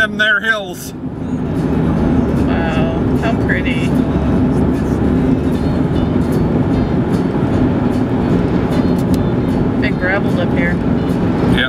them there hills. Wow, how pretty. Big gravelled up here. Yep.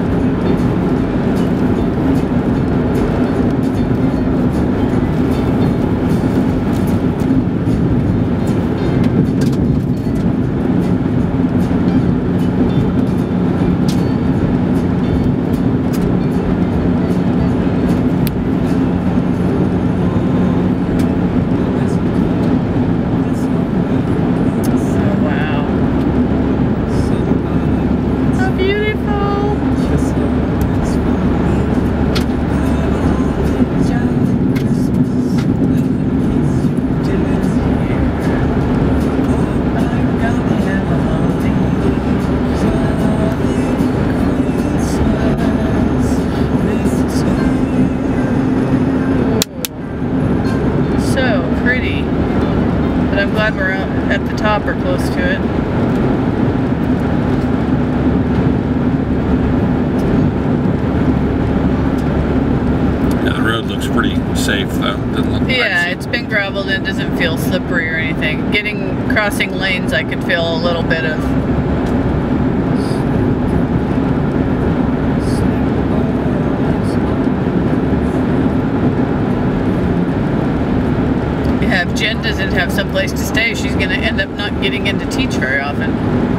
But I'm glad we're at the top or close to it. Yeah, the road looks pretty safe though. Doesn't look Yeah, crazy. it's been gravelled and doesn't feel slippery or anything. Crossing lanes, I could feel a little bit of if Jen doesn't have someplace to stay, she's going to end up not getting in to teach very often.